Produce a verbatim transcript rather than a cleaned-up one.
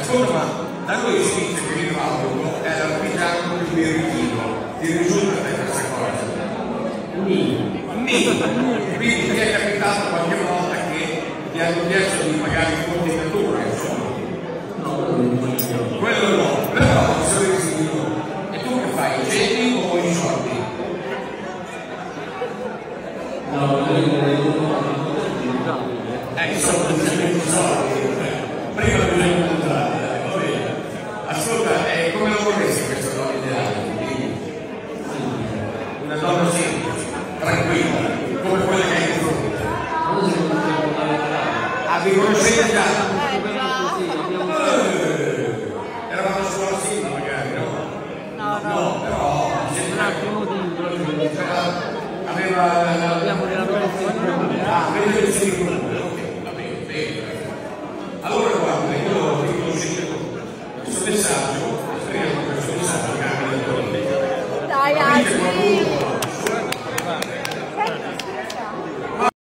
ascolta, ma da noi si dice che il Mauro è l'artigiano più birichino, ti risulta di questa cosa? Ni. Ni. Quindi ti è capitato qualche volta che ti hanno chiesto di pagare i conti in natura, insomma? No, quello no, però sono residui. E tu che fai? I centi o i soldi? No, eh, i soldi, i soldi. Prima bisogna incontrare, va bene. Ascolta, eh, come lo vorresti questa donna ideale? Una donna semplice, tranquilla, come quella che hai di fronte. Ah, vi conoscete già? Eh, eravamo a scuola assieme magari, no? No, no. No, però sembra aveva abbiamo relazione. ah, avete il singolo, ok, va bene, bene. Allora guarda, io vi conoscete questo messaggio, speriamo che questo messaggio cambia la tua vita. Dai, Asi!